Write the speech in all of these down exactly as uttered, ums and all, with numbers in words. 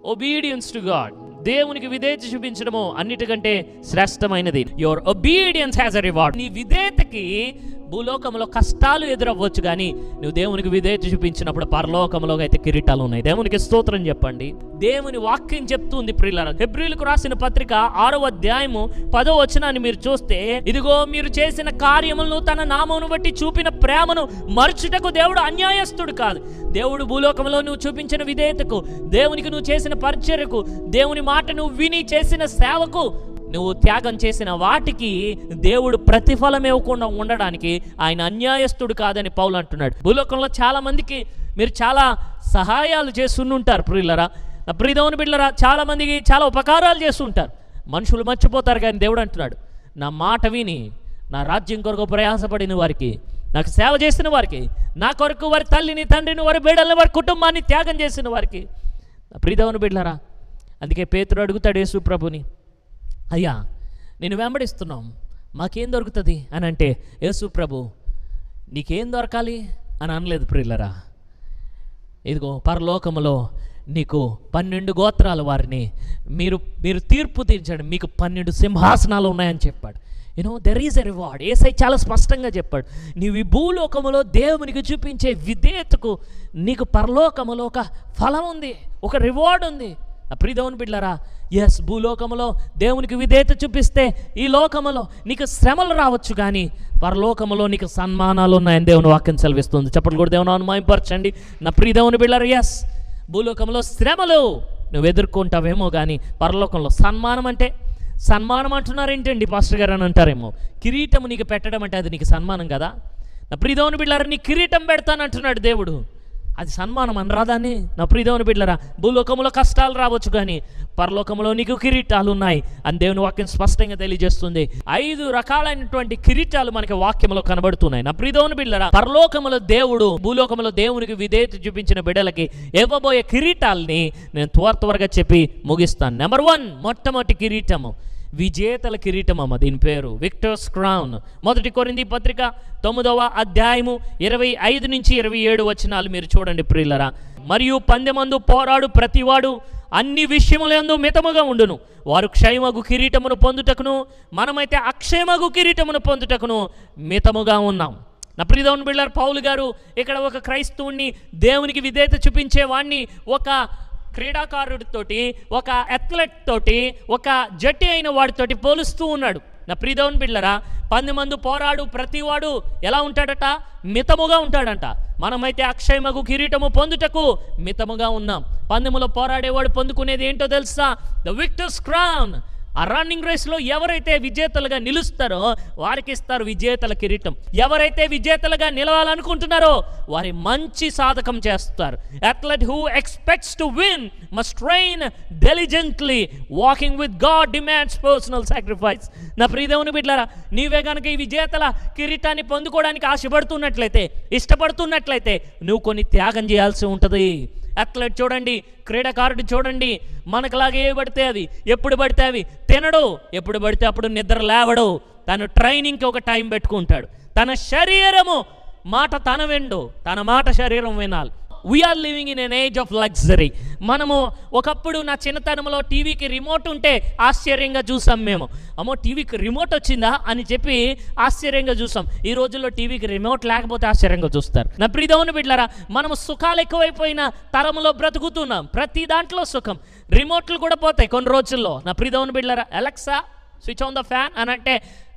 Obedience to God, దేవునికి విధేయత చూపించడము అన్నిటికంటే శ్రేష్టమైనది. Your obedience has a reward. నీ విధేయతకి భూలోకంలో కష్టాలు ఎదురవ్వచ్చు, కానీ నువ్వు దేవునికి విధేయత చూపించినప్పుడు పరలోకంలో అయితే కిరీటాలు ఉన్నాయి. దేవునికి స్తోత్రం చెప్పండి. దేవుని వాక్యం చెప్తుంది ప్రియులారా, హెబ్రీయులకు రాసిన పత్రిక ఆరో అధ్యాయము పదో వచనాన్ని మీరు చూస్తే, ఇదిగో మీరు చేసిన కార్యములను తన నామమును బట్టి చూపిన ప్రేమను మరచుటకు దేవుడు అన్యాయస్తుడు కాదు. దేవుడు భూలోకంలో నువ్వు చూపించిన విధేయతకు, దేవునికి నువ్వు చేసిన పరిచర్యకు, దేవుని మాట నువ్వు విని చేసిన సేవకు, నువ్వు త్యాగం చేసిన వాటికి దేవుడు ప్రతిఫలం ఇవ్వకుండా ఉండడానికి ఆయన అన్యాయస్తుడు కాదని పౌలు అంటున్నాడు. భూలోకంలో చాలా మందికి మీరు చాలా సహాయాలు చేస్తుంటారు ప్రియులరా, నా ప్రియదేవుని బిడ్డలరా, చాలా మందికి చాలా ఉపకారాలు చేస్తుంటారు. మనుషులు మర్చిపోతారు, కానీ దేవుడు అంటున్నాడు, నా మాట విని నా రాజ్యం కొరకు ప్రయాసపడిన వారికి, నాకు సేవ చేసిన వారికి, నా కొరకు వారి తల్లిని తండ్రిని వారి బిడ్డల్ని వారి కుటుంబాన్ని త్యాగం చేసిన వారికి, నా ప్రియదేవుని బిడ్డలరా, అందుకే పేతురు అడుగుతాడు యేసు ప్రభుని, అయ్యా నేను వెంబడిస్తున్నాం, మాకేం దొరుకుతుంది అని అంటే, యేసు ప్రభు నీకేం దొరకాలి అని అనలేదు ప్రియులరా, ఇదిగో పరలోకములో నీకు పన్నెండు గోత్రాల వారిని మీరు మీరు తీర్పు తీర్చండి, మీకు పన్నెండు సింహాసనాలు ఉన్నాయని చెప్పాడు. You know there is a reward. Yesayya చాలా స్పష్టంగా చెప్పాడు, నీవు ఈ భూలోకములో దేవునికి చూపించే విధేయతకు నీకు పరలోకములో ఒక ఫలం ఉంది, ఒక రివార్డ్ ఉంది. ప్రియదేవుని బిడ్డలారా, ఎస్, భూలోకములో దేవునికి విధేయత చూపిస్తే ఈ లోకములో నీకు శ్రమలు రావచ్చు, కానీ పరలోకములో నీకు సన్మానాలు ఉన్నాయని దేవుని వాక్యం సెలవిస్తుంది. చెప్పండి కూడా దేవుని మాయపరచండి నా ప్రియదేవుని బిడ్డలారా. ఎస్, భూలోకంలో శ్రమలు నువ్వు ఎదుర్కొంటావేమో, కానీ పరలోకంలో సన్మానం అంటే, సన్మానం అంటున్నారు ఏంటండి పాస్టర్ గారు అని అంటారేమో, కిరీటము నీకు పెట్టడం అంటే అది నీకు సన్మానం కదా. నా ప్రియదేవుని బిడ్డలారా, నీ కిరీటం పెడతానంటున్నాడు దేవుడు, అది సన్మానం అనరాదాన్ని. నా ప్రియదేవుని బిడ్డలారా, భూలోకంలో కష్టాలు రావచ్చు, కానీ పరలోకంలో నీకు కిరీటాలు ఉన్నాయి అని దేవుని వాక్యం స్పష్టంగా తెలియజేస్తుంది. ఐదు రకాలైనటువంటి కిరీటాలు మనకి వాక్యంలో కనబడుతున్నాయి. నా ప్రియదేవుని బిడ్డలారా, పరలోకంలో దేవుడు భూలోకంలో దేవునికి విధేయత చూపించిన బిడ్డలకి ఇవ్వబోయే కిరీటాలని నేను త్వర త్వరగా చెప్పి ముగిస్తాను. నెంబర్ వన్, మొట్టమొదటి కిరీటము విజేతల కిరీటం అమ్మ, దీని పేరు విక్టర్స్ క్రౌన్. మొదటి కొరింథీ పత్రిక తొమ్మిదవ అధ్యాయము ఇరవై ఐదు నుంచి ఇరవై ఏడు వచనాలు మీరు చూడండి ప్రియులరా. మరియు పందెమందు పోరాడు ప్రతివాడు అన్ని విషయములందు మితముగా ఉండును, వారు క్షయమగు కిరీటమును పొందుటకును మనమైతే అక్షయమగు కిరీటమును పొందుటకును మితముగా ఉన్నాం. నా ప్రియదేవుని బిడ్డలారా, పౌలు గారు ఇక్కడ ఒక క్రైస్తవుని, దేవునికి విధేయత చూపించేవాడిని ఒక క్రీడాకారుడితోటి, ఒక అథ్లెట్ తోటి, ఒక జట్టి అయిన వాడితోటి పోలుస్తూ ఉన్నాడు. నా ప్రియదేవుని బిడ్డలారా, పందెమందు పోరాడు ప్రతివాడు ఎలా ఉంటాడట? మితముగా ఉంటాడంట. మనమైతే అక్షయమగు కిరీటము పొందుటకు మితముగా ఉన్నాం. పందెములో పోరాడేవాడు పొందుకునేది ఏంటో తెలుసా? The victor's crown. ఆ రన్నింగ్ రేస్లో ఎవరైతే విజేతలుగా నిలుస్తారో వారికి ఇస్తారు విజేతల కిరీటం. ఎవరైతే విజేతలుగా నిలవాలనుకుంటున్నారో వారి మంచి సాధకం చేస్తారు. Athlete who expects to win must train diligently. Walking with God demands personal sacrifice. నా ప్రియదేవుని బిడ్డలారా, నీవే కనుక ఈ విజేతల కిరీటాన్ని పొందుకోవడానికి ఆశపడుతున్నట్లయితే, ఇష్టపడుతున్నట్లయితే నువ్వు కొన్ని త్యాగం చేయాల్సి ఉంటుంది. అథ్లెట్ చూడండి, క్రీడాకారుడు చూడండి, మనకులాగే ఏ పడితే అవి, ఎప్పుడు పడితే అవి తినడు, ఎప్పుడు పడితే అప్పుడు నిద్ర లేవడు. తను ట్రైనింగ్కి ఒక టైం పెట్టుకుంటాడు. తన శరీరము మాట తన విండు, తన మాట శరీరం వినాలి. We are living in an age of luxury. మనము ఒకప్పుడు నా చిన్నతనంలో టీవీకి రిమోట్ ఉంటే ఆశ్చర్యంగా చూసాం. మేము అమ్మో టీవీకి రిమోట్ వచ్చిందా అని చెప్పి ఆశ్చర్యంగా చూసాం. ఈ రోజుల్లో టీవీకి రిమోట్ లేకపోతే ఆశ్చర్యంగా చూస్తారు. నా ప్రియదేవుని బిడ్డలారా, మనము సుఖాలు ఎక్కువైపోయిన తరంలో బ్రతుకుతున్నాం. ప్రతి దాంట్లో సుఖం. రిమోట్లు కూడా పోతాయి కొన్ని రోజుల్లో. నా ప్రియదేవుని బిడ్డలారా, Alexa switch on the fan అని అంటే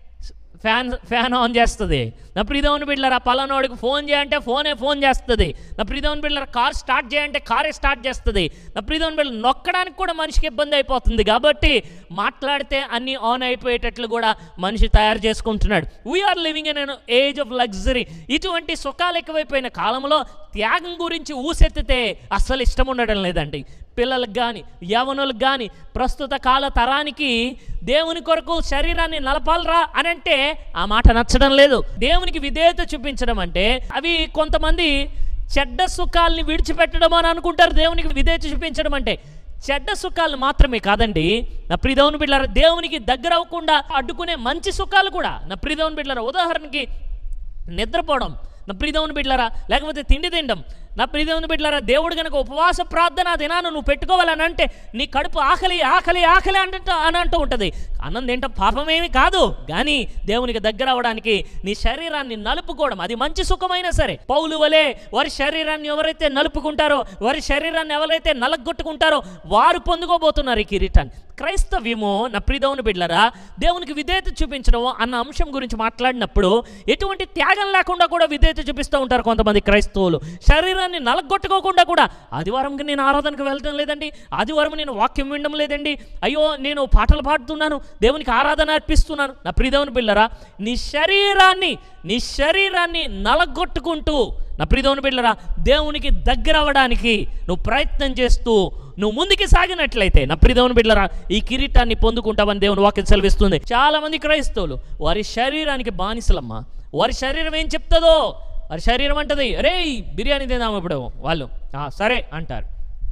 ఫ్యాన్ ఫ్యాన్ ఆన్ చేస్తుంది. నా ప్రియదేవుని బిడ్డలారా, పలానాడికి ఫోన్ చేయంటే ఫోనే ఫోన్ చేస్తుంది. నా ప్రియదేవుని బిడ్డలారా, కార్ స్టార్ట్ చేయంటే కారే స్టార్ట్ చేస్తుంది. నా ప్రియదేవుని బిడ్డలు నొక్కడానికి కూడా మనిషికి ఇబ్బంది అయిపోతుంది. కాబట్టి మాట్లాడితే అన్నీ ఆన్ అయిపోయేటట్లు కూడా మనిషి తయారు చేసుకుంటున్నాడు. We are living in an age of luxury. ఇటువంటి సుఖాలు ఎక్కువైపోయిన కాలంలో త్యాగం గురించి ఊసెత్తితే అస్సలు ఇష్టం ఉండడం లేదండి. పిల్లలకు కానీ యవనులకు కానీ ప్రస్తుత కాల తరానికి దేవుని కొరకు శరీరాన్ని నలపాలరా అని అంటే ఆ మాట నచ్చడం లేదు. దేవునికి విధేయత చూపించడం అంటే అవి కొంతమంది చెడ్డ సుఖాలని విడిచిపెట్టడం అని అనుకుంటారు. దేవునికి విధేయత చూపించడం అంటే చెడ్డ సుఖాలు మాత్రమే కాదండి. నా ప్రియదేవుని బిడ్డలారా, దేవునికి దగ్గర అవ్వకుండా అడ్డుకునే మంచి సుఖాలు కూడా. నా ప్రియదేవుని బిడ్డలారా, ఉదాహరణకి నిద్రపోవడం, నా ప్రియదేవుని బిడ్డలారా, లేకపోతే తిండి తినడం, నా ప్రియ దేవుని బిడ్డలారా, దేవుడు కనుక ఉపవాస ప్రార్థన దినాన్ని నువ్వు పెట్టుకోవాలని అంటే నీ కడుపు ఆకలి ఆకలి ఆకలి అంట అని అంటూ ఉంటుంది. అన్నం తింటాం పాపమేమి కాదు, కానీ దేవునికి దగ్గర అవడానికి నీ శరీరాన్ని నలుపుకోవడం అది మంచి సుఖమైనా సరే. పౌలు వలె వారి శరీరాన్ని ఎవరైతే నలుపుకుంటారో, వారి శరీరాన్ని ఎవరైతే నలగొట్టుకుంటారో వారు పొందుకోబోతున్నారు ఈ కిరీటాన్ని. క్రైస్తవ్యము నా ప్రియ దేవుని బిడ్డలారా, దేవునికి విధేయత చూపించడం అన్న అంశం గురించి మాట్లాడినప్పుడు ఎటువంటి త్యాగం లేకుండా కూడా విధేయత చూపిస్తూ ఉంటారు కొంతమంది క్రైస్తవులు. శరీరాన్ని నలగొట్టుకోకుండా కూడా, ఆదివారంకి నేను ఆరాధనకు వెళ్ళడం లేదండి, ఆదివారం నేను వాక్యం వినడం లేదండి, అయ్యో నేను పాటలు పాడుతున్నాను, దేవునికి ఆరాధన అర్పిస్తున్నాను. నా ప్రియ దేవుని బిడ్డలారా, నీ శరీరాన్ని నీ శరీరాన్ని నలగొట్టుకుంటూ నా ప్రియ దేవుని బిడ్డలారా దేవునికి దగ్గర అవ్వడానికి నువ్వు ప్రయత్నం చేస్తూ నువ్వు ముందుకు సాగినట్లయితే నా ప్రియ దేవుని బిడ్డలారా ఈ కిరీటాన్ని పొందుకుంటావని దేవుని వాక్యం సెలవిస్తుంది. చాలా మంది క్రైస్తవులు వారి శరీరానికి బానిసలమ్మా. వారి శరీరం ఏం చెప్తుందో, వారి శరీరం అంటది అరే బిర్యానీ తిందాము ఇప్పుడు, వాళ్ళు సరే అంటారు.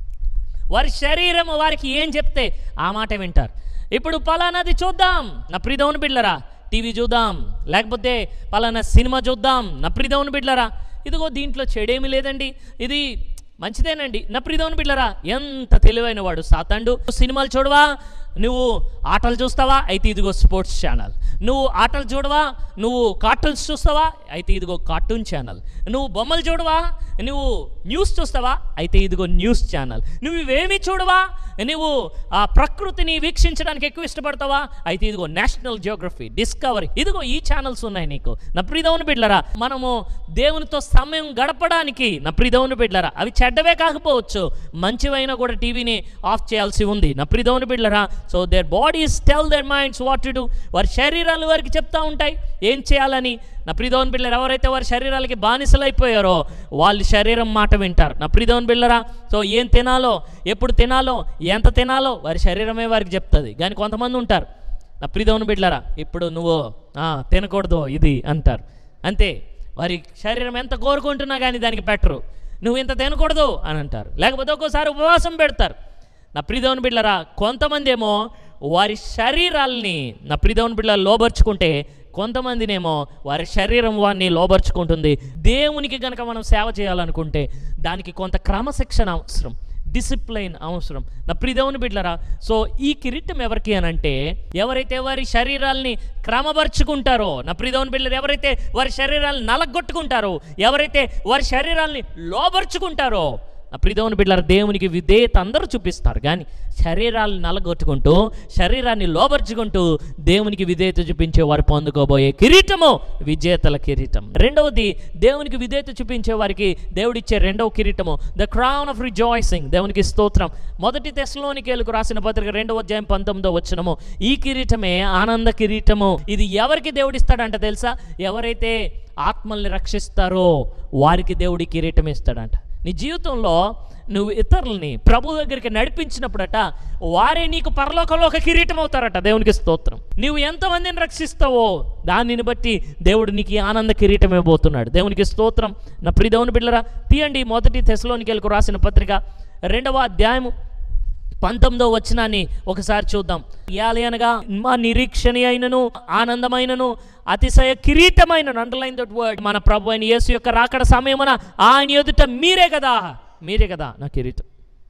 వారి శరీరం వారికి ఏం చెప్తే ఆ మాట వింటారు. ఇప్పుడు పలానాది చూద్దాం నా ప్రియ దేవుని బిడ్డలారా, టీవీ చూద్దాం, లేకపోతే పలానా సినిమా చూద్దాం నా ప్రియ దేవుని బిడ్డలారా, ఇదిగో దీంట్లో చెడేమీ లేదండి, ఇది మంచిదేనండి. నా ప్రియ దేవుని బిడ్డలారా, ఎంత తెలివైన వాడు సాతానుడు. సినిమాలు చూడవా, నువ్వు ఆటలు చూస్తావా, అయితే ఇదిగో స్పోర్ట్స్ ఛానల్. నువ్వు ఆటలు చూడవా, నువ్వు కార్టూన్స్ చూస్తావా, అయితే ఇదిగో కార్టూన్ ఛానల్. నువ్వు బొమ్మలు చూడవా, నువ్వు న్యూస్ చూస్తావా, అయితే ఇదిగో న్యూస్ ఛానల్. నువ్వు ఇవేమీ చూడవా, నువ్వు ఆ ప్రకృతిని వీక్షించడానికి ఎక్కువ ఇష్టపడతావా, అయితే ఇదిగో నేషనల్ జియోగ్రఫీ, డిస్కవరీ, ఇదిగో ఈ ఛానల్స్ ఉన్నాయి నీకు. నా ప్రియ దేవుని బిడ్డలారా, మనము దేవునితో సమయం గడపడానికి నా ప్రియ దేవుని బిడ్డలారా అవి చెడ్డవే కాకపోవచ్చు, మంచివైనా కూడా టీవీని ఆఫ్ చేయాల్సి ఉంది. నా ప్రియ దేవుని బిడ్డలారా, so their bodies tell their minds what to do. వారి శరీరాలు వారికి చెప్తా ఉంటాయి ఏం చేయాలని. నా ప్రియ దేవుని బిడ్డలారా, ఎవరైతే వారి శరీరాలకి బానిసలైపోయారో వాళ్ళు శరీరం మాట వింటారు. నా ప్రియ దేవుని బిడ్డలారా, సో ఏం తినాలో, ఎప్పుడు తినాలో, ఎంత తినాలో వారి శరీరమే వారికి చెప్తుంది. కానీ కొంతమంది ఉంటారు నా ప్రియ దేవుని బిడ్డలారా, ఇప్పుడు నువ్వు తినకూడదు ఇది అంటారు, అంతే. వారి శరీరం ఎంత కోరుకుంటున్నా కానీ దానికి పెట్టరు, నువ్వు ఇంత తినకూడదు అని అంటారు. లేకపోతే ఒక్కోసారి ఉపవాసం పెడతారు. నా ప్రియ దేవుని బిడ్డలారా, కొంతమంది ఏమో వారి శరీరాల్ని నా ప్రియ దేవుని బిడ్డలారా లోబర్చుకుంటే, కొంతమందినేమో వారి శరీరం వారిని లోబర్చుకుంటుంది. దేవునికి కనుక మనం సేవ చేయాలనుకుంటే దానికి కొంత క్రమశిక్షణ అవసరం, డిసిప్లైన్ అవసరం. నా ప్రియ దేవుని బిడ్డలారా, సో ఈ కిరీటం ఎవరికి అని అంటే ఎవరైతే వారి శరీరాల్ని క్రమపరుచుకుంటారో, నా ప్రియ దేవుని బిడ్డలారా ఎవరైతే వారి శరీరాలను నలగొట్టుకుంటారో, ఎవరైతే వారి శరీరాల్ని లోబర్చుకుంటారో, నా ప్రియ దేవుని బిడ్డలారా దేవునికి విధేయత అందరూ చూపిస్తారు, కానీ శరీరాలను నలగొట్టుకుంటూ శరీరాన్ని లోబర్చుకుంటూ దేవునికి విధేయత చూపించే వారు పొందుకోబోయే కిరీటము విజేతల కిరీటం. రెండవది, దేవునికి విధేయత చూపించే వారికి దేవుడిచ్చే రెండవ కిరీటము ద క్రౌన్ ఆఫ్ రిజాయిసింగ్. దేవునికి స్తోత్రం. మొదటి తెస్సలోనికీయులకు రాసిన పత్రిక రెండవ అధ్యాయం పంతొమ్మిదో వచనము, ఈ కిరీటమే ఆనంద కిరీటము. ఇది ఎవరికి దేవుడిస్తాడంట తెలుసా? ఎవరైతే ఆత్మల్ని రక్షిస్తారో వారికి దేవుడి కిరీటం ఇస్తాడంట. నీ జీవితంలో నువ్వు ఇతరులని ప్రభు దగ్గరికి నడిపించినప్పుడట వారే నీకు పరలోకంలో ఒక కిరీటం అవుతారట. దేవునికి స్తోత్రం. నువ్వు ఎంతమందిని రక్షిస్తావో దానిని బట్టి దేవుడు నీకు ఆనంద కిరీటం ఇవ్వబోతున్నాడు. దేవునికి స్తోత్రం. నా ప్రియ దేవుని బిడ్డలారా, తీయండి మొదటి తెస్సలోనికీయులకు రాసిన పత్రిక రెండవ అధ్యాయము పంతొమ్మిదో వచనాన్ని ఒకసారి చూద్దాం. యాలయనగా మా నిరీక్షణ అయినను ఆనందమైనను అతిశయ కిరీటమైన అండర్లైన్ దట్ వర్డ్ మన ప్రభు అయిన యేసు యొక్క రాకడ సమయమున ఆయన ఎదుట మీరే కదా మీరే కదా నా కిరీటం.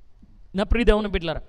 నా ప్రియ దేవుని బిడ్డలారా,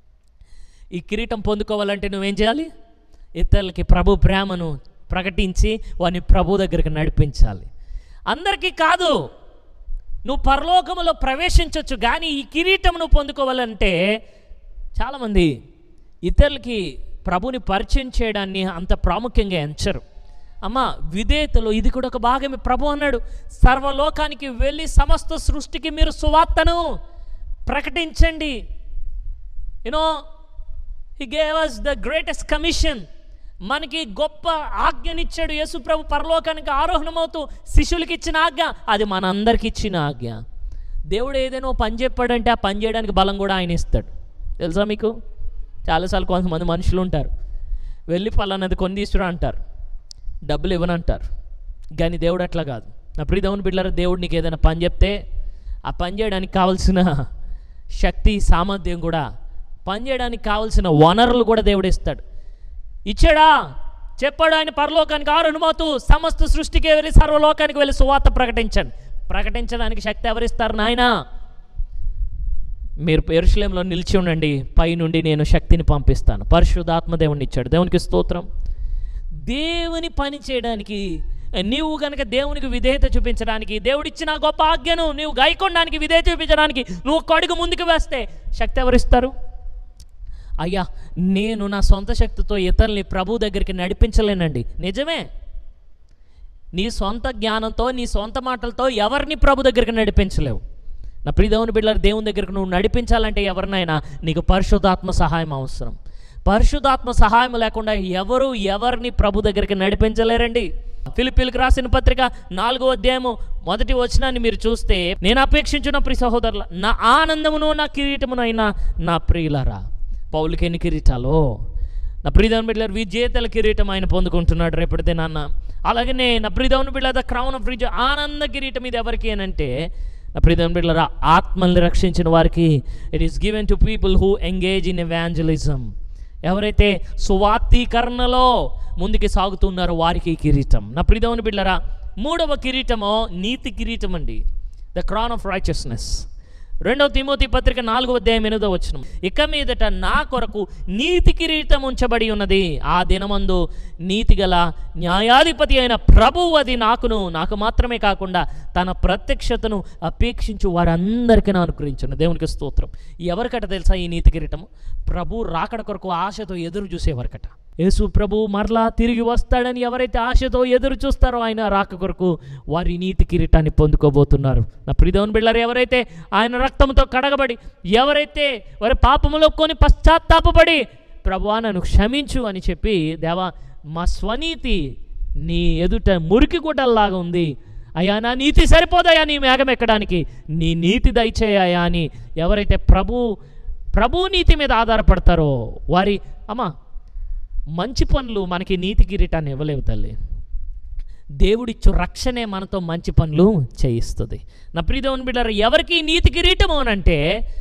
ఈ కిరీటం పొందుకోవాలంటే నువ్వేం చేయాలి? ఇతరులకి ప్రభు ప్రేమను ప్రకటించి వారిని ప్రభు దగ్గరికి నడిపించాలి. అందరికీ కాదు, నువ్వు పరలోకములో ప్రవేశించవచ్చు, కానీ ఈ కిరీటం నువ్వు పొందుకోవాలంటే చాలామంది ఇతరులకి ప్రభుని పరిచయం చేయడాన్ని అంత ప్రాముఖ్యంగా ఎంచరు. అమ్మ, విధేయతలో ఇది కూడా ఒక భాగమే. ప్రభు అన్నాడు, సర్వలోకానికి వెళ్ళి సమస్త సృష్టికి మీరు సువార్తను ప్రకటించండి. You know he gave us the greatest commission. మనకి గొప్ప ఆజ్ఞనిచ్చాడు యేసు ప్రభు. పరలోకానికి ఆరోహణమవుతూ శిష్యులకి ఇచ్చిన ఆజ్ఞ అది మనందరికి ఇచ్చిన ఆజ్ఞ. దేవుడు ఏదైనా పని చెప్పాడంటే ఆ పని చేయడానికి బలం కూడా ఆయన ఇస్తాడు. తెలుసా మీకు? చాలాసార్లు కొంతమంది మనుషులు ఉంటారు, వెళ్ళి పలానది కొని తీసుకురా అంటారు, డబ్బులు ఇవ్వనంటారు. కానీ దేవుడు అట్లా కాదు. నా ప్రియ దేవుని బిడ్డలారా, దేవుడు నీకు ఏదైనా పని చెప్తే ఆ పని చేయడానికి కావాల్సిన శక్తి సామర్థ్యం కూడా, పని చేయడానికి కావాల్సిన వనరులు కూడా దేవుడు ఇస్తాడు. ఇచ్చాడా? చెప్పాడు ఆయన, పరలోకానికి ఆరోహణమవుతూ సమస్త సృష్టికి వెళ్ళి సర్వలోకానికి వెళ్ళి సువార్త ప్రకటించండి. ప్రకటించడానికి శక్తి ఎవరిస్తారు నాయనా? మీరు యెరూషలేములో నిలిచి ఉండండి, పైనుండి నేను శక్తిని పంపిస్తాను. పరిశుద్ధాత్మ దేవుని ఇచ్చాడు. దేవునికి స్తోత్రం. దేవుని పని చేయడానికి నీవు కనుక దేవునికి విధేయత చూపించడానికి, దేవుడిచ్చిన గొప్ప ఆజ్ఞను నీవు గాయకొనడానికి విధేయత చూపించడానికి నువ్వు ఒక అడుగు ముందుకు వేస్తే శక్తి ఎవరిస్తారు? అయ్యా, నేను నా సొంత శక్తితో ఇతరుల్ని ప్రభు దగ్గరికి నడిపించలేనండి. నిజమే, నీ సొంత జ్ఞానంతో నీ సొంత మాటలతో ఎవరిని ప్రభు దగ్గరికి నడిపించలేవు. నా ప్రియ దేవుని బిడ్డలారా, దేవుని దగ్గరికి నువ్వు నడిపించాలంటే ఎవరినైనా నీకు పరిశుద్ధాత్మ సహాయం అవసరం. పరిశుద్ధాత్మ సహాయం లేకుండా ఎవరు ఎవరిని ప్రభు దగ్గరికి నడిపించలేరండి. ఫిలిప్పీయులకు రాసిన పత్రిక నాలుగో అధ్యాయము మొదటి వచనాన్ని మీరు చూస్తే, నేను అపేక్షించిన ప్రియ సహోదరుల, నా ఆనందమును నా కిరీటమునైనా నా ప్రియులారా. పౌలుకి ఎన్ని కిరీటాలో! నా ప్రియదేవుని బిడ్డలారా, విజేతల కిరీటం ఆయన పొందుకుంటున్నాడు రేపటి దినాన్న. అలాగనే నా ప్రియదేవుని బిడ్డలారా, క్రౌన్ ఆఫ్ విజయ, ఆనంద కిరీటం ఇది ఎవరికి అని అంటే, నా ప్రియదేవుని బిడ్డలారా, ఆత్మల్ని రక్షించిన వారికి. It is given to people who engage in evangelism. ఎవరైతే సువార్తీకరణలో ముందుకు సాగుతున్నారో వారికి ఈ కిరీటం. నా ప్రియదేవుని బిడ్డలారా, మూడవ కిరీటమో నీతి కిరీటం అండి, ద క్రౌన్ ఆఫ్ రైచియస్నెస్. రెండవ తిమోతి పత్రిక నాలుగవ అధ్యాయం ఎనిమిదవ వచనం, ఇక మీదట నా కొరకు నీతి కిరీటం ఉంచబడి ఉన్నది, ఆ దినమందు నీతిగల న్యాయాధిపతి అయిన ప్రభువు అది నాకును, నాకు మాత్రమే కాకుండా తన ప్రత్యక్షతను అపేక్షించు వారందరికీ నా అనుగ్రహించును. దేవునికి స్తోత్రం. ఎవరికట తెలుసా ఈ నీతి కిరీటము? ప్రభు రాకడ కొరకు ఆశతో ఎదురు చూసేవారికట. యేసు ప్రభు మరలా తిరిగి వస్తాడని ఎవరైతే ఆశతో ఎదురు చూస్తారో ఆయన రాక కొరకు, వారి నీతి కిరీటాన్ని పొందుకోబోతున్నారు. నా ప్రియదేవుని బిడ్డలారా, ఎవరైతే ఆయన రక్తంతో కడగబడి, ఎవరైతే వారి పాపములో కొని పశ్చాత్తాపపడి, ప్రభువా నన్ను క్షమించు అని చెప్పి, దేవా మా స్వనీతి నీ ఎదుట మురికి గుడ్డల్లాగా ఉంది అయ్యా, నా నీతి సరిపోదయా నీ మేఘం ఎక్కడానికి, నీ నీతి దయచేయ్యా అని ఎవరైతే ప్రభు ప్రభు నీతి మీద ఆధారపడతారో వారి, అమ్మా మంచి పనులు మనకి నీతి కిరీటాన్ని ఇవ్వలేవు తల్లి. దేవుడిచ్చు రక్షణే మనతో మంచి పనులు చేయిస్తుంది. నా ప్రియదేవుని బిడ్డలారా, ఎవరికి నీతి కిరీటము అని అంటే,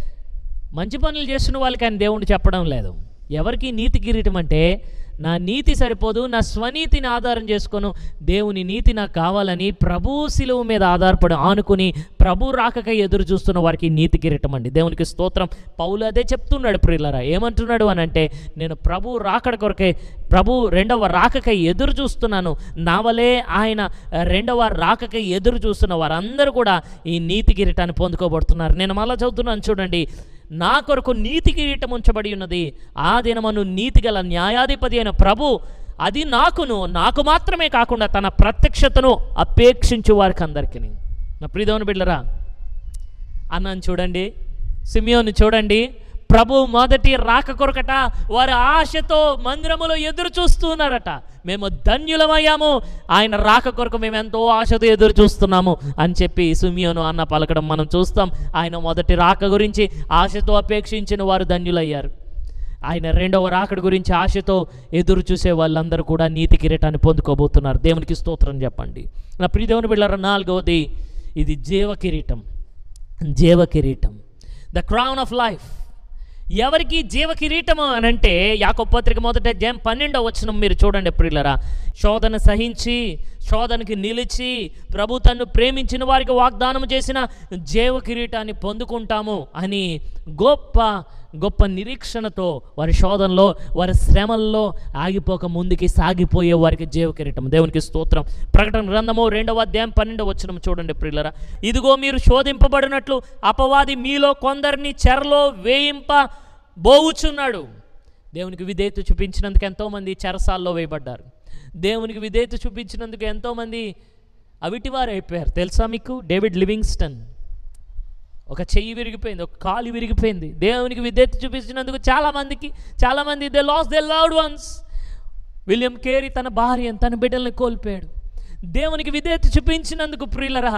మంచి పనులు చేస్తున్న వాళ్ళకి ఆయన దేవుడు చెప్పడం లేదు. ఎవరికి నీతి కిరీటం అంటే, నా నీతి సరిపోదు, నా స్వనీతిని ఆధారం చేసుకొను, దేవుని నీతి నాకు కావాలని ప్రభు శిలువ మీద ఆధారపడి ఆనుకుని ప్రభు రాకకై ఎదురు చూస్తున్న వారికి నీతి కిరీటం అండి. దేవునికి స్తోత్రం. పౌలు అదే చెప్తున్నాడు ప్రియులారా. ఏమంటున్నాడు అని అంటే, నేను ప్రభు రాకడ కొరకే, ప్రభు రెండవ రాకకై ఎదురు చూస్తున్నాను. నా వలే ఆయన రెండవ రాకకై ఎదురు చూస్తున్న వారందరూ కూడా ఈ నీతి కిరీటాన్ని పొందుకోబడుతున్నారు. నేను మళ్ళా చదువుతున్నాను చూడండి, నా కొరకు నీతి కిరీటం ఉంచబడి ఉన్నది, ఆ దినమును నీతి గల న్యాయాధిపతి అయిన ప్రభు అది నాకును, నాకు మాత్రమే కాకుండా తన ప్రత్యక్షతను అపేక్షించు వారికి అందరికీ. నా ప్రియదేవుని బిడ్డలారా, అన్నాను చూడండి, సిమియోను చూడండి, ప్రభు మొదటి రాక కొరకట వారి ఆశతో మందిరములో ఎదురు చూస్తున్నారట. మేము ధన్యులమయ్యాము, ఆయన రాక కొరకు మేము ఎంతో ఆశతో ఎదురు చూస్తున్నాము అని చెప్పి సిమియోను అన్న పలకడం మనం చూస్తాం. ఆయన మొదటి రాక గురించి ఆశతో అపేక్షించిన వారు ధన్యులయ్యారు. ఆయన రెండవ రాకడ గురించి ఆశతో ఎదురు చూసే వాళ్ళందరూ కూడా నీతి కిరీటాన్ని పొందుకోబోతున్నారు. దేవునికి స్తోత్రం చెప్పండి. నా ప్రియ దేవుని బిడ్డలారా, నాలుగవది ఇది జీవ కిరీటం. జీవ కిరీటం, ద క్రౌన్ ఆఫ్ లైఫ్. ఎవరికి జీవ కిరీటము అని అంటే, యాకోబు పత్రిక మొదటి అధ్యాయం పన్నెండవ వచనం మీరు చూడండి ప్రియులారా. శోధన సహించి శోధనకి నిలిచి ప్రభు తన్ను ప్రేమించిన వారికి వాగ్దానం చేసిన జీవ కిరీటాన్ని పొందుకుంటాము అని గొప్ప గొప్ప నిరీక్షణతో వారి శోధనలో వారి శ్రమల్లో ఆగిపోక ముందుకి సాగిపోయే వారికి జీవ కిరీటం. దేవునికి స్తోత్రం. ప్రకటన గ్రంథము రెండవ అధ్యాయం పన్నెండవ వచనం చూడండి ప్రియులారా. ఇదిగో మీరు శోధింపబడినట్లు అపవాది మీలో కొందరిని చెరలో వేయింప బోవుచున్నాడు. దేవునికి విధేయత చూపించినందుకు ఎంతోమంది చెరసాల్లో వేయబడ్డారు. దేవునికి విధేయత చూపించినందుకు ఎంతోమంది అవిటివారు అయిపోయారు. తెలుసా మీకు? డేవిడ్ లివింగ్స్టన్ ఒక చెయ్యి విరిగిపోయింది, ఒక కాలు విరిగిపోయింది. దేవునికి విధేయత చూపించినందుకు చాలామందికి చాలామంది they lose their loved ones. William Carey తన భార్యను తన బిడ్డల్ని కోల్పోయాడు. దేవునికి విధేయత చూపించినందుకు ప్రియులరా,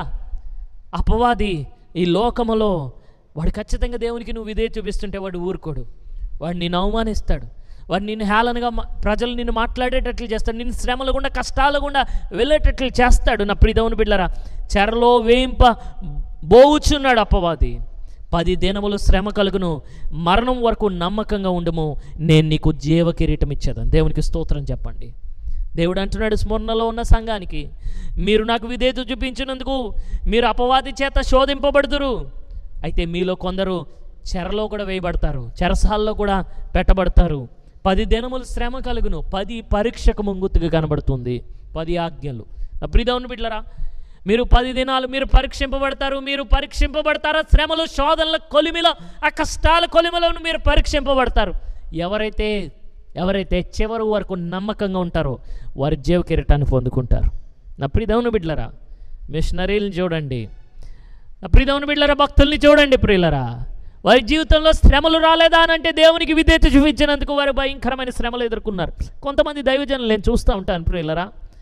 అపవాది ఈ లోకములో వాడు ఖచ్చితంగా దేవునికి నువ్వు విధేయత చూపిస్తుంటే వాడు ఊరుకోడు. వాడు నిన్ను అవమానిస్తాడు, వాడు నిన్ను హేళనగా ప్రజలు నిన్ను మాట్లాడేటట్లు చేస్తాడు, నిన్ను శ్రమలు గుండా కష్టాలు గుండా వెళ్ళేటట్లు చేస్తాడు. నా ప్రియ దేవుని బిడ్డలారా, చెరలో వేయింప బోవుచున్నాడు అపవాది. పది దినములు శ్రమ కలుగును, మరణం వరకు నమ్మకంగా ఉండము, నేను నీకు జీవ కిరీటం ఇచ్చేదాను. దేవునికి స్తోత్రం చెప్పండి. దేవుడు అంటున్నాడు స్మరణలో ఉన్న సంఘానికి, మీరు నాకు విధేయత చూపించినందుకు మీరు అపవాది చేత శోధింపబడుదురు. అయితే మీలో కొందరు చెరలో కూడా వేయబడతారు, చెరసాల్లో కూడా పెట్టబడతారు. పది దినములు శ్రమ కలుగును, పది పరీక్షకు ముంగుతుగా కనబడుతుంది, పది ఆజ్ఞలు. నా ప్రియదేవుని బిడ్డలారా, మీరు పది దినాలు మీరు పరీక్షింపబడతారు. మీరు పరీక్షింపబడతారా శ్రమలు, శోధనల కొలిమిలో, ఆ కష్టాల కొలిమిలో మీరు పరీక్షింపబడతారు. ఎవరైతే ఎవరైతే చివరి వరకు నమ్మకంగా ఉంటారో వారి జీవ కిరీటాన్ని పొందుకుంటారు. నా ప్రియదేవుని బిడ్డలారా, మిషనరీలను చూడండి, నా ప్రియదేవుని బిడ్డలారా, భక్తుల్ని చూడండి ప్రియులరా, వారి జీవితంలో శ్రమలు రాలేదా అని అంటే దేవునికి విధేయత చూపించినందుకు వారు భయంకరమైన శ్రమలు ఎదుర్కొన్నారు. కొంతమంది దైవజనులు నేను చూస్తూ ఉంటాను ప్రియులరా,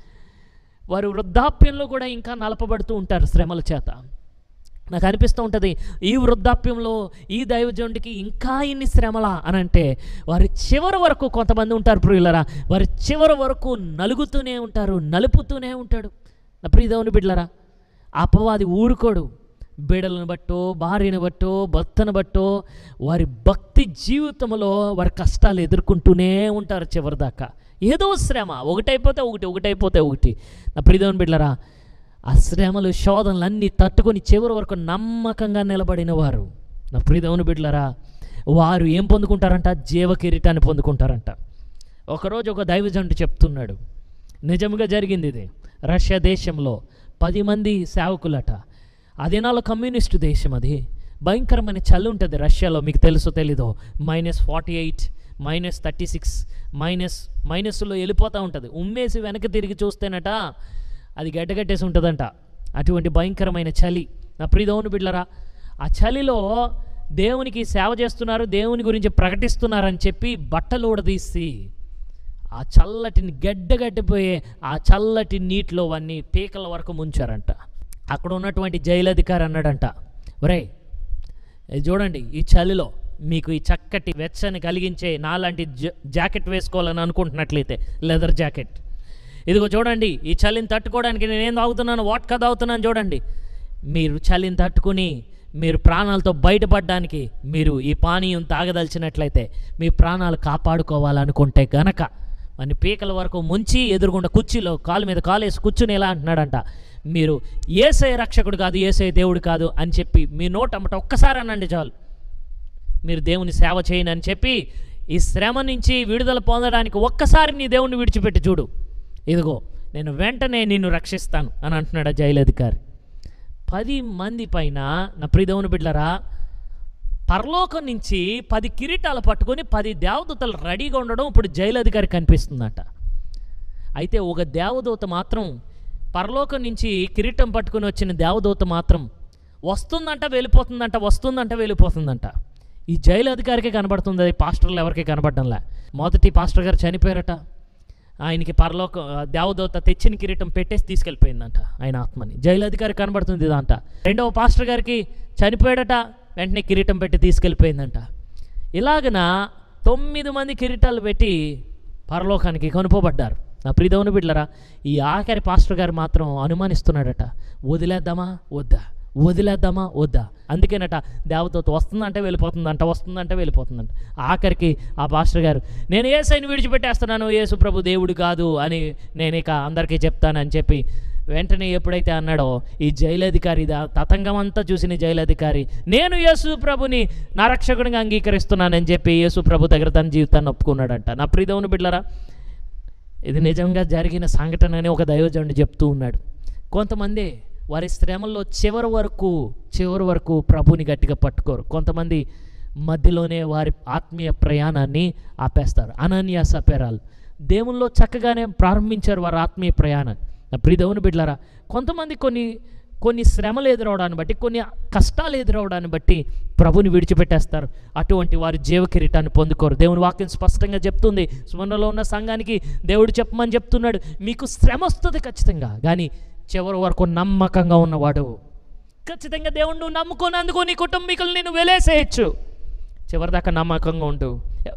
వారు వృద్ధాప్యంలో కూడా ఇంకా నలపబడుతూ ఉంటారు శ్రమల చేత. నాకు అనిపిస్తూ ఉంటుంది, ఈ వృద్ధాప్యంలో ఈ దైవజనుడికి ఇంకా ఇన్ని శ్రమలా అని అంటే వారి చివరి వరకు కొంతమంది ఉంటారు ప్రియులరా, వారి చివరి వరకు నలుగుతూనే ఉంటారు, నలుపుతూనే ఉంటాడు. నా ప్రియదేవుని బిడ్డలరా, అపవాది ఊరుకోడు. బిడ్డలను బట్టో, భార్యను బట్టో, భర్తను బట్టో వారి భక్తి జీవితంలో వారి కష్టాలు ఎదుర్కొంటూనే ఉంటారు చివరిదాకా. ఏదో శ్రమ, ఒకటైపోతే ఒకటి, ఒకటైపోతే ఒకటి. నా ప్రియదేవుని బిడ్డలారా, ఆ శ్రమలు శోధనలు అన్నీ తట్టుకొని చివరి వరకు నమ్మకంగా నిలబడిన వారు, నా ప్రియదేవుని బిడ్డలారా, వారు ఏం పొందుకుంటారంట? జీవ కిరీటాన్ని పొందుకుంటారంట. ఒకరోజు ఒక దైవజనుడు చెప్తున్నాడు, నిజంగా జరిగింది ఇది. రష్యా దేశంలో పది మంది సేవకులట. ఆ దినాల్లో కమ్యూనిస్టు దేశం, అది భయంకరమైన చలి ఉంటుంది రష్యాలో, మీకు తెలుసో తెలీదో, minus forty eight minus thirty six minus మైనస్లో వెళ్ళిపోతూ ఉంటుంది. ఉమ్మేసి వెనక్కి తిరిగి చూస్తేనట అది గడ్డగట్టేసి ఉంటుందంట. అటువంటి భయంకరమైన చలి. నా ప్రియదేవుని బిడ్డలారా, ఆ చలిలో దేవునికి సేవ చేస్తున్నారు, దేవుని గురించి ప్రకటిస్తున్నారని చెప్పి బట్టలు ఊడదీసి ఆ చల్లటిని గడ్డగట్టిపోయే ఆ చల్లటి నీటిలో అవన్నీ పీకల వరకు ముంచారంట. అక్కడ ఉన్నటువంటి జైలు అధికారి అన్నాడంట, ఒరే చూడండి, ఈ చలిలో మీకు ఈ చక్కటి వెచ్చని కలిగించే నాలాంటి జాకెట్ వేసుకోవాలని అనుకుంటున్నట్లయితే, లెదర్ జాకెట్, ఇదిగో చూడండి, ఈ చలిని తట్టుకోవడానికి నేనేం తాగుతున్నాను, వాట్కా తాగుతున్నాను చూడండి. మీరు చలిని తట్టుకుని మీరు ప్రాణాలతో బయటపడడానికి మీరు ఈ పానీయం తాగదలిచినట్లయితే, మీ ప్రాణాలు కాపాడుకోవాలనుకుంటే గనక అని పీకల వరకు ముంచి ఎదురుగుండా కుర్చీలో కాలు మీద కాలేసి కూర్చుని ఎలా అంటున్నాడంట, మీరు యేసయ్య రక్షకుడు కాదు, యేసయ్య దేవుడు కాదు అని చెప్పి మీ నోట అమ్మట ఒక్కసారి అనండి చాలు, మీరు దేవుని సేవ చేయను అని చెప్పి ఈ శ్రమ నుంచి విడుదల పొందడానికి ఒక్కసారి నీ దేవుణ్ణి విడిచిపెట్టి చూడు, ఇదిగో నేను వెంటనే నిన్ను రక్షిస్తాను అని అంటున్నాడు ఆ జైలు అధికారి. పది మంది పైన, నా ప్రియదేవుని బిడ్డలారా, పరలోకం నుంచి పది కిరీటాలు పట్టుకొని పది దేవదూతలు రెడీగా ఉండడం ఇప్పుడు జైలు అధికారి కనిపిస్తుందట. అయితే ఒక దేవదూత మాత్రం, పరలోకం నుంచి కిరీటం పట్టుకొని వచ్చిన దేవదూత మాత్రం వస్తుందంట వెళ్ళిపోతుందంట, వస్తుందంట వెళ్ళిపోతుందంట. ఈ జైలు అధికారికి కనబడుతుంది, అది పాస్టర్లు ఎవరికి కనబడడంలే. మొదటి పాస్టర్ గారు చనిపోయారట, ఆయనకి పరలోక దేవదూత తెచ్చిన కిరీటం పెట్టేసి తీసుకెళ్ళిపోయిందంట ఆయన ఆత్మని. జైలు అధికారి కనబడుతుంది ఇదంట. రెండవ పాస్టర్ గారికి చనిపోయాడట, వెంటనే కిరీటం పెట్టి తీసుకెళ్ళిపోయిందంట. ఇలాగన తొమ్మిది మంది కిరీటాలు పెట్టి పరలోకానికి కొనుపోబడ్డారు. నా ప్రియదేవుని బిడ్డలారా, ఈ ఆఖరి పాస్టర్ గారు మాత్రం అనుమానిస్తున్నాడట, వదిలేద్దామా వద్దా, వదిలేద్దామా వద్దా. అందుకేనట దేవదూత వస్తుందంటే వెళ్ళిపోతుందంట, వస్తుందంటే వెళ్ళిపోతుందంట. ఆఖరికి ఆ పాస్టర్ గారు, నేను యేసయ్యని విడిచిపెట్టేస్తున్నాను, యేసు ప్రభు దేవుడు కాదు అని నేను ఇక అందరికీ చెప్తానని చెప్పి వెంటనే ఎప్పుడైతే అన్నాడో, ఈ జైలధికారి తతంగం అంతా చూసిన జైలధికారి, నేను యేసు ప్రభుని నా రక్షకుడిగా అంగీకరిస్తున్నానని చెప్పి యేసు ప్రభు దగ్గర తన జీవితాన్ని ఒప్పుకున్నాడంట. నా ప్రియదేవుని బిడ్డలారా, ఇది నిజంగా జరిగిన సంఘటన అని ఒక దైవజనుడు చెప్తూ ఉన్నాడు. కొంతమంది వారి శ్రమల్లో చివరి వరకు చివరి వరకు ప్రభుని గట్టిగా పట్టుకోరు. కొంతమంది మధ్యలోనే వారి ఆత్మీయ ప్రయాణాన్ని ఆపేస్తారు. అనన్య సపేరాలు దేవుల్లో చక్కగానే ప్రారంభించారు వారి ఆత్మీయ ప్రయాణాన్ని. నా ప్రియదేవుని బిడ్డలారా, కొంతమంది కొన్ని కొన్ని శ్రమలు ఎదురవడాన్ని బట్టి, కొన్ని కష్టాలు ఎదురవడాన్ని బట్టి ప్రభుని విడిచిపెట్టేస్తారు. అటువంటి వారి జీవ కిరీటాన్ని పొందుకోరు. దేవుని వాక్యం స్పష్టంగా చెప్తుంది. స్మరణలో ఉన్న సంఘానికి దేవుడు చెప్పమని చెప్తున్నాడు, మీకు శ్రమ వస్తుంది ఖచ్చితంగా, కానీ చివరి వరకు నమ్మకంగా ఉన్నవాడు ఖచ్చితంగా దేవుడు నువ్వు నమ్ముకున్నందుకు నీ కుటుంబీకులు నేను వెలేసేయచ్చు. చివరిదాకా నమ్మకంగా ఉండు.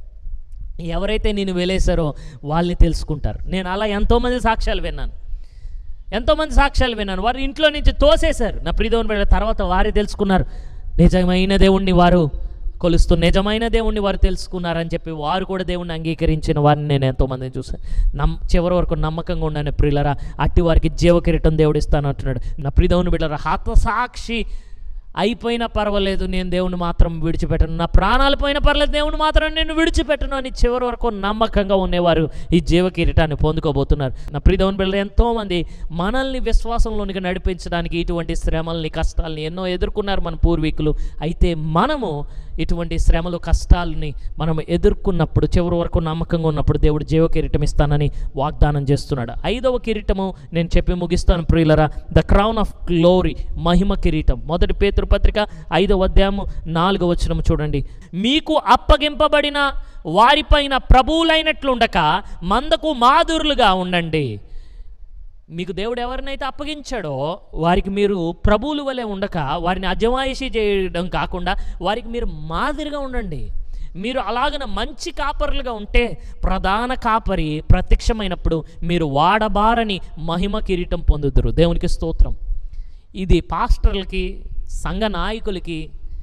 ఎవరైతే నేను వెలేసారో వాళ్ళని తెలుసుకుంటారు. నేను అలా ఎంతోమంది సాక్ష్యాలు విన్నాను, ఎంతోమంది సాక్ష్యాలు విన్నాను. వారి ఇంట్లో నుంచి తోసేశారు. నా ప్రియదేవుని బిడ్డల తర్వాత వారే తెలుసుకున్నారు, నిజమైన దేవుణ్ణి వారు కొలుస్తూ నిజమైన దేవుణ్ణి వారు తెలుసుకున్నారని చెప్పి వారు కూడా దేవుణ్ణి అంగీకరించిన వారిని నేను ఎంతోమందిని చూసాను. నమ్ చివరి వరకు నమ్మకంగా ఉన్నాను ప్రియులరా, అట్టి వారికి జీవ కిరీటం దేవుడు ఇస్తాను అంటున్నాడు. నా ప్రియ దేవుని బిడ్డలారా, హతసాక్షి అయిపోయినా పర్వాలేదు, నేను దేవుని మాత్రం విడిచిపెట్టను, నా ప్రాణాలు పోయినా పర్లేదు, దేవుని మాత్రం నేను విడిచిపెట్టను అని చివరి వరకు నమ్మకంగా ఉండేవారు ఈ జీవ కిరీటాన్ని పొందుకోబోతున్నారు. నా ప్రియ దేవుని బిడ్డలు, ఎంతోమంది మనల్ని విశ్వాసంలోనికి నడిపించడానికి ఇటువంటి శ్రమల్ని కష్టాలని ఎన్నో ఎదుర్కొన్నారు మన పూర్వీకులు. అయితే మనము ఇటువంటి శ్రమలు కష్టాలని మనం ఎదుర్కొన్నప్పుడు చివరి వరకు నమ్మకంగా ఉన్నప్పుడు దేవుడు జీవ కిరీటం ఇస్తానని వాగ్దానం చేస్తున్నాడు. ఐదవ కిరీటము నేను చెప్పి ముగిస్తాను ప్రియులరా, ద క్రౌన్ ఆఫ్ గ్లోరీ, మహిమ కిరీటం. మొదటి పేతురు పత్రిక ఐదవ అధ్యాయము నాలుగవ వచనం చూడండి. మీకు అప్పగింపబడిన వారిపైన ప్రభువులైనట్లుండక మందకు మాధురులుగా ఉండండి. మీకు దేవుడు ఎవరినైతే అప్పగించాడో వారికి మీరు ప్రభువుల వలె ఉండక వారిని అజమాయిషీ చేయడం కాకుండా వారికి మీరు మాదిరిగా ఉండండి. మీరు అలాగన మంచి కాపరులుగా ఉంటే ప్రధాన కాపరి ప్రత్యక్షమైనప్పుడు మీరు వాడబారని మహిమ కిరీటం పొందుదురు. దేవునికి స్తోత్రం. ఇది పాస్టర్లకి, సంఘ నాయకులకి,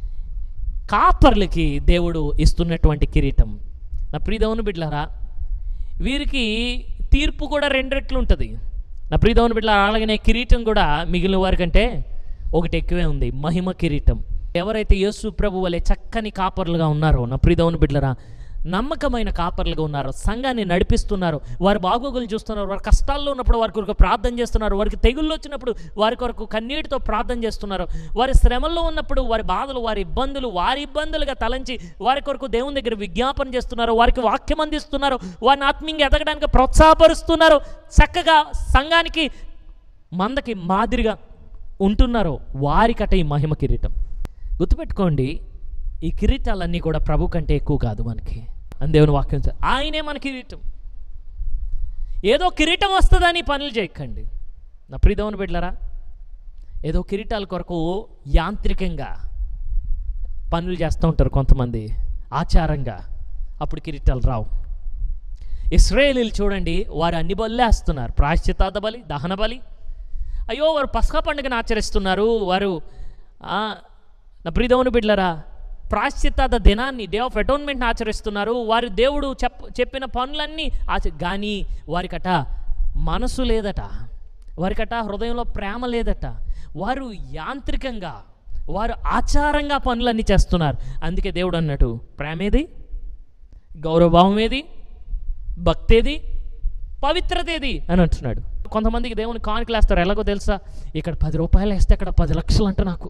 కాపర్లకి దేవుడు ఇస్తున్నటువంటి కిరీటం. నా ప్రియ దేవుని బిడ్డలారా, వీరికి తీర్పు కూడా రెండు రెట్లు ఉంటుంది. నా ప్రియ దేవుని బిడ్డలారా, అలాగనే కిరీటం కూడా మిగిలిన వారికంటే ఒకటి ఎక్కువే ఉంది, మహిమ కిరీటం. ఎవరైతే యేసు ప్రభు వలె చక్కని కాపర్లుగా ఉన్నారో, నా ప్రియ దేవుని బిడ్డలారా, నమ్మకమైన కాపర్లుగా ఉన్నారు, సంఘాన్ని నడిపిస్తున్నారు, వారి బాగోగులు చూస్తున్నారు, వారి కష్టాల్లో ఉన్నప్పుడు వారి కొరకు ప్రార్థన చేస్తున్నారు, వారికి తెగుళ్ళు వచ్చినప్పుడు వారి కొరకు కన్నీటితో ప్రార్థన చేస్తున్నారు, వారి శ్రమల్లో ఉన్నప్పుడు వారి బాధలు, వారి ఇబ్బందులు వారి ఇబ్బందులుగా తలంచి వారి కొరకు దేవుని దగ్గర విజ్ఞాపన చేస్తున్నారు, వారికి వాక్యం అందిస్తున్నారు, వారిని ఆత్మీయంగా ఎదగడానికి ప్రోత్సాహపరుస్తున్నారు, చక్కగా సంఘానికి మందకి మాదిరిగా ఉంటున్నారు, వారికట ఈ మహిమ కిరీటం. గుర్తుపెట్టుకోండి, ఈ కిరీటాలన్నీ కూడా ప్రభు కంటే ఎక్కువ కాదు మనకి అని దేవుని వాక్యం. ఆయనే మన కిరీటం. ఏదో కిరీటం వస్తుందని పనులు చేయకండి నా ప్రియ దేవుని బిడ్డలారా. ఏదో కిరీటాల కొరకు యాంత్రికంగా పనులు చేస్తూ ఉంటారు కొంతమంది, ఆచారంగా, అప్పుడు కిరీటాలు రావు. ఇశ్రాయేలీలు చూడండి, వారు అన్ని బలులేస్తున్నారు, ప్రాయశ్చిత్తార్థ బలి, దహన బలి. అయ్యో, వారు పస్కా పండుగను ఆచరిస్తున్నారు, వారు నా ప్రియ దేవుని బిడ్డలారా ప్రాయశ్చిత్తార్థ దినాన్ని, డే ఆఫ్ అటోన్మెంట్ని ఆచరిస్తున్నారు, వారి దేవుడు చెప్ చెప్పిన పనులన్నీ ఆచ కానీ వారికట మనసు లేదట, వారికట హృదయంలో ప్రేమ లేదట. వారు యాంత్రికంగా, వారు ఆచారంగా పనులన్నీ చేస్తున్నారు. అందుకే దేవుడు అన్నట్టు, ప్రేమేది, గౌరవభావం ఏది, భక్తి ఏది, పవిత్రత ఏది అని అంటున్నాడు. కొంతమందికి దేవుని కానుకలు వేస్తారు, ఎలాగో తెలుసా? ఇక్కడ పది రూపాయలు వేస్తే అక్కడ పది లక్షలు అంట నాకు,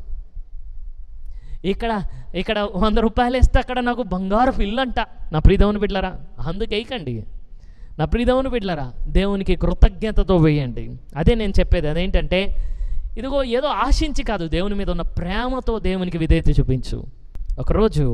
ఇక్కడ ఇక్కడ వంద రూపాయలు వేస్తే అక్కడ నాకు బంగారు ఇల్లు అంట. నా ప్రియ దేవుని బిడ్డలారా, అందుకు వేయకండి. నా ప్రియ దేవుని బిడ్డలారా, దేవునికి కృతజ్ఞతతో వేయండి. అదే నేను చెప్పేది. అదేంటంటే, ఇదిగో ఏదో ఆశించి కాదు, దేవుని మీద ఉన్న ప్రేమతో దేవునికి విధేయత చూపించు. ఒకరోజు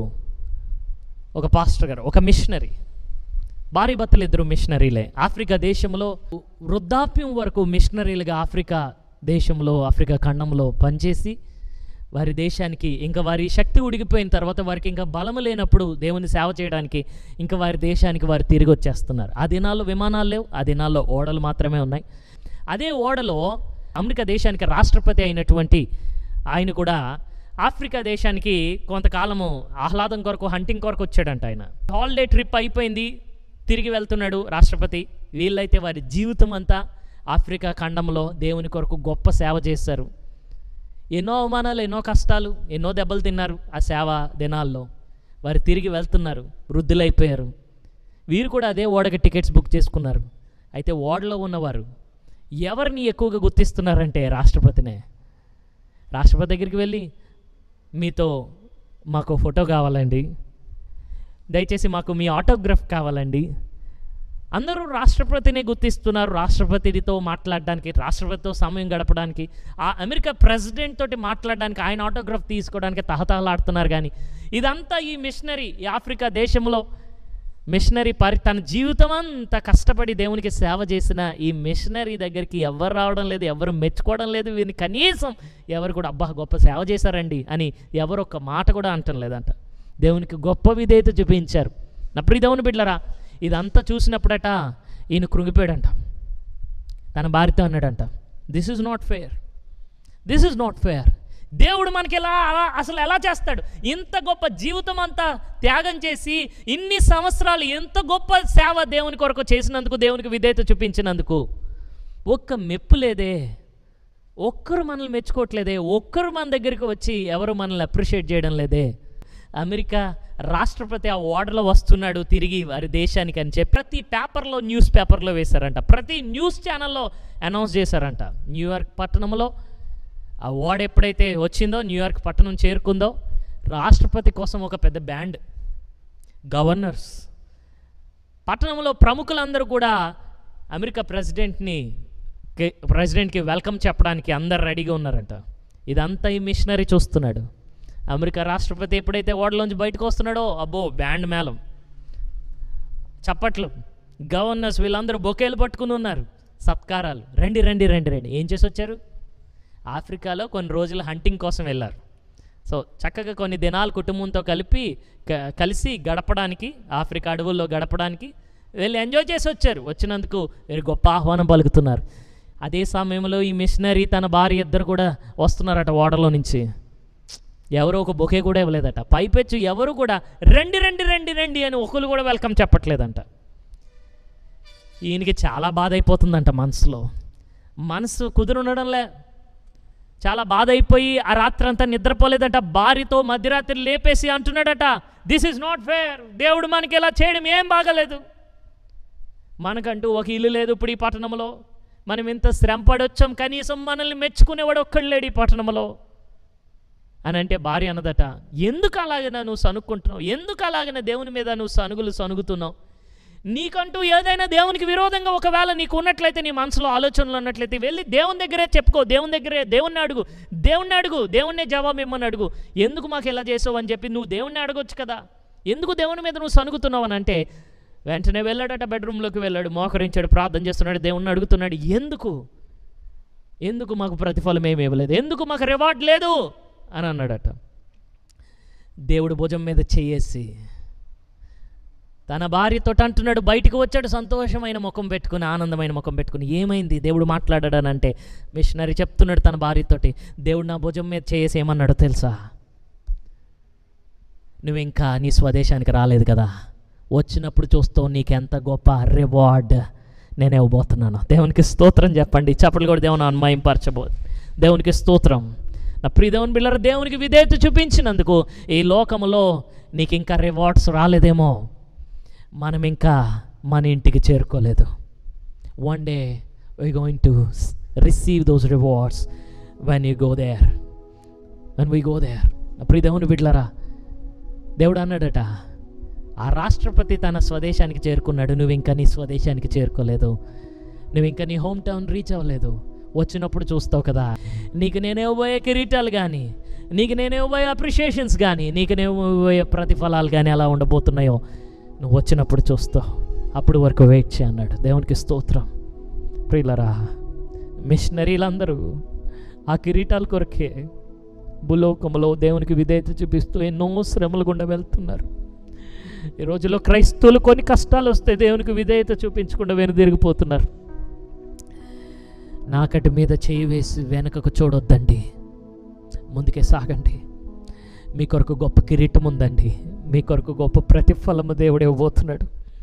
ఒక పాస్టర్ గారు, ఒక మిషనరీ, భార్య భర్తలు ఇద్దరు మిషనరీలే, ఆఫ్రికా దేశంలో వృద్ధాప్యం వరకు మిషనరీలుగా ఆఫ్రికా దేశంలో, ఆఫ్రికా ఖండంలో పనిచేసి వారి దేశానికి, ఇంకా వారి శక్తి ఉడిగిపోయిన తర్వాత వారికి ఇంకా బలము లేనప్పుడు దేవుని సేవ చేయడానికి ఇంకా వారి దేశానికి వారు తిరిగి వచ్చేస్తున్నారు. ఆ దినాల్లో విమానాలు లేవు, ఆ దినాల్లో ఓడలు మాత్రమే ఉన్నాయి. అదే ఓడలో అమెరికా దేశానికి రాష్ట్రపతి అయినటువంటి ఆయన కూడా ఆఫ్రికా దేశానికి కొంతకాలము ఆహ్లాదం కొరకు, హంటింగ్ కొరకు వచ్చాడంట. ఆయన హాలిడే ట్రిప్ అయిపోయింది, తిరిగి వెళ్తున్నాడు రాష్ట్రపతి. వీళ్ళైతే వారి జీవితం అంతా ఆఫ్రికా ఖండంలో దేవుని కొరకు గొప్ప సేవ చేశారు. ఎన్నో అవమానాలు, ఎన్నో కష్టాలు, ఎన్నో దెబ్బలు తిన్నారు ఆ సేవ దినాల్లో. వారు తిరిగి వెళ్తున్నారు, వృద్ధులైపోయారు. వీరు కూడా అదే ఓడకి టికెట్స్ బుక్ చేసుకున్నారు. అయితే ఓడలో ఉన్నవారు ఎవరిని ఎక్కువగా గుర్తిస్తున్నారంటే రాష్ట్రపతినే. రాష్ట్రపతి దగ్గరికి వెళ్ళి, మీతో మాకు ఫోటో కావాలండి, దయచేసి మాకు మీ ఆటోగ్రాఫ్ కావాలండి. అందరూ రాష్ట్రపతినే గుర్తిస్తున్నారు, రాష్ట్రపతితో మాట్లాడడానికి, రాష్ట్రపతితో సమయం గడపడానికి, ఆ అమెరికా ప్రెసిడెంట్ తోటి మాట్లాడడానికి, ఆయన ఆటోగ్రాఫ్ తీసుకోవడానికి తహతహలాడుతున్నారు. కానీ ఇదంతా ఈ మిషనరీ, ఈ ఆఫ్రికా దేశంలో మిషనరీ పరి తన జీవితం అంతా కష్టపడి దేవునికి సేవ చేసిన ఈ మిషనరీ దగ్గరికి ఎవరు రావడం లేదు, ఎవరు మెచ్చుకోవడం లేదు. వీరిని కనీసం ఎవరు కూడా అబ్బా గొప్ప సేవ చేశారండి అని ఎవరు ఒక్క మాట కూడా అంటం లేదంట. దేవునికి గొప్ప విధేయత చూపించారు. నా ప్రియ దేవుని బిడ్డలారా, ఇదంతా చూసినప్పుడట ఈయన కృంగిపోయాడంట. తన భార్యతో అన్నాడంట, this is not fair, this is not fair. దేవుడు మనకి ఎలా అలా అసలు ఎలా చేస్తాడు? ఇంత గొప్ప జీవితం అంతా త్యాగం చేసి ఇన్ని సంవత్సరాలు ఎంత గొప్ప సేవ దేవుని కొరకు చేసినందుకు, దేవునికి విధేయత చూపించినందుకు ఒక్క మెప్పు లేదే, ఒక్కరు మనల్ని మెచ్చుకోవట్లేదే, ఒక్కరు మన దగ్గరికి వచ్చి ఎవరు మనల్ని అప్రిషియేట్ చేయడం లేదే. అమెరికా రాష్ట్రపతి ఆ ఓడలో వస్తున్నాడు తిరిగి వారి దేశానికి అని చెప్పి ప్రతి పేపర్లో, న్యూస్ పేపర్లో వేశారంట, ప్రతి న్యూస్ ఛానల్లో అనౌన్స్ చేశారంట. న్యూయార్క్ పట్టణంలో ఆ ఓడ ఎప్పుడైతే వచ్చిందో, న్యూయార్క్ పట్టణం చేరుకుందో, రాష్ట్రపతి కోసం ఒక పెద్ద బ్యాండ్, గవర్నర్స్, పట్టణంలో ప్రముఖులందరూ కూడా అమెరికా ప్రెసిడెంట్ని ప్రెసిడెంట్కి వెల్కమ్ చెప్పడానికి అందరు రెడీగా ఉన్నారంట. ఇదంతా ఈ మిషనరీ చూస్తున్నాడు. అమెరికా రాష్ట్రపతి ఎప్పుడైతే ఓడలోంచి బయటకు వస్తున్నాడో, అబ్బో బ్యాండ్ మేళం, చప్పట్లు, గవర్నర్స్ వీళ్ళందరూ బొకేలు పట్టుకుని ఉన్నారు, సత్కారాలు, రండి రండి రండి రండి. ఏం చేసి వచ్చారు? ఆఫ్రికాలో కొన్ని రోజులు హంటింగ్ కోసం వెళ్ళారు. సో చక్కగా కొన్ని దినాలు కుటుంబంతో కలిపి కలిసి గడపడానికి, ఆఫ్రికా అడవుల్లో గడపడానికి వెళ్ళి ఎంజాయ్ చేసి వచ్చారు. వచ్చినందుకు వీరు గొప్ప ఆహ్వానం పలుకుతున్నారు. అదే సమయంలో ఈ మిషనరీ తన భార్య ఇద్దరు కూడా వస్తున్నారట ఓడలో నుంచి. ఎవరో ఒక బొకే కూడా ఇవ్వలేదట. పైపెచ్చు ఎవరు కూడా రండి రండి రండి రండి అని ఒకరు కూడా వెల్కమ్ చెప్పట్లేదంట. ఈయనకి చాలా బాధ అయిపోతుందంట మనసులో, మనసు కుదురుండడంలే, చాలా బాధ అయిపోయి ఆ రాత్రి అంతా నిద్రపోలేదంట. భార్యతో మధ్యరాత్రి లేపేసి అంటున్నాడట, దిస్ ఈజ్ నాట్ ఫేర్, దేవుడు మనకి ఇలా చేయడం ఏం బాగలేదు, మనకంటూ ఒక ఇల్లు లేదు ఇప్పుడు ఈ పట్టణంలో, మనం ఇంత శ్రమ పడొచ్చాం, కనీసం మనల్ని మెచ్చుకునేవాడు ఒక్కడు లేడు ఈ పట్టణంలో అని అంటే భార్య అన్నదట, ఎందుకు అలాగైనా నువ్వు సనుక్కుంటున్నావు, ఎందుకు అలాగైనా దేవుని మీద నువ్వు సనుగులు సనుగుతున్నావు, నీకంటూ ఏదైనా దేవునికి విరోధంగా ఒకవేళ నీకు ఉన్నట్లయితే, నీ మనసులో ఆలోచనలు ఉన్నట్లయితే వెళ్ళి దేవుని దగ్గరే చెప్పుకో, దేవుని దగ్గరే దేవుణ్ణి అడుగు, దేవుణ్ణి అడుగు, దేవుణ్ణే జవాబు ఇమ్మని అడుగు, ఎందుకు మాకు ఎలా చేసావు అని చెప్పి నువ్వు దేవుణ్ణి అడగొచ్చు కదా, ఎందుకు దేవుని మీద నువ్వు సనుగుతున్నావు అని అంటే, వెంటనే వెళ్ళాడట, బెడ్రూమ్లోకి వెళ్ళాడు, మోకరించాడు, ప్రార్థన చేస్తున్నాడు, దేవుణ్ణి అడుగుతున్నాడు, ఎందుకు ఎందుకు మాకు ప్రతిఫలం ఏమి ఇవ్వలేదు, ఎందుకు మాకు రివార్డ్ లేదు అని అన్నాడట. దేవుడు భుజం మీద చెయ్యేసి తన భార్యతో అంటున్నాడు, బయటకు వచ్చాడు సంతోషమైన ముఖం పెట్టుకుని, ఆనందమైన ముఖం పెట్టుకుని, ఏమైంది దేవుడు మాట్లాడాడనంటే మిషనరీ చెప్తున్నాడు తన భార్యతోటి, దేవుడు నా భుజం మీద చేసి ఏమన్నాడో తెలుసా, నువ్వు ఇంకా నీ స్వదేశానికి రాలేదు కదా, వచ్చినప్పుడు చూస్తావు నీకెంత గొప్ప రివార్డ్ నేను ఇవ్వబోతున్నాను. దేవునికి స్తోత్రం చెప్పండి, చప్పట్లు కూడా దేవుని అన్మాయింపరచబో. దేవునికి స్తోత్రం. నా ప్రియ దేవుని బిడ్డలారా, దేవునికి విధేయత చూపించినందుకు ఈ లోకంలో నీకు ఇంకా రివార్డ్స్ రాలేదేమో, మనం ఇంకా మన ఇంటికి చేరుకోలేదు. One day we going to receive those rewards when you go there when we go there. నా ప్రియ దేవుని బిడ్డలారా, దేవుడు అన్నాడట, ఆ రాష్ట్రపతి తన స్వదేశానికి చేరుకున్నాడు, నువ్వు ఇంకా నీ స్వదేశానికి చేరుకోలేదు, నువ్వు ఇంకా నీ హోమ్ టౌన్ రీచ్ అవ్వలేదు. వచ్చినప్పుడు చూస్తావు కదా, నీకు నేనే ఇవ్వబోయే కిరీటాలు కానీ, నీకు నేనే ఇవ్వబోయే అప్రిషియేషన్స్ కానీ, నీకు నేను ఇవ్వబోయే ప్రతిఫలాలు కానీ ఎలా ఉండబోతున్నాయో నువ్వు వచ్చినప్పుడు చూస్తావు, అప్పుడు వరకు వెయిట్ చేయి అన్నాడు. దేవునికి స్తోత్రం. ప్రియులరా, మిషనరీలందరూ ఆ కిరీటాల కొరకే భూలోకంలో దేవునికి విధేయత చూపిస్తూ ఎన్నో శ్రమలు గుండా వెళ్తున్నారు. ఈ రోజులో క్రైస్తవులు కొన్ని కష్టాలు వస్తే దేవునికి విధేయత చూపించకుండా వెనుదిరిగిపోతున్నారు. నాకటి మీద చేయి వేసి వెనకకు చూడొద్దండి, ముందుకే సాగండి. మీ కొరకు గొప్ప కిరీటం ఉందండి, మీ కొరకు గొప్ప ప్రతిఫలము దేవుడు ఇవ్వబోతున్నాడు.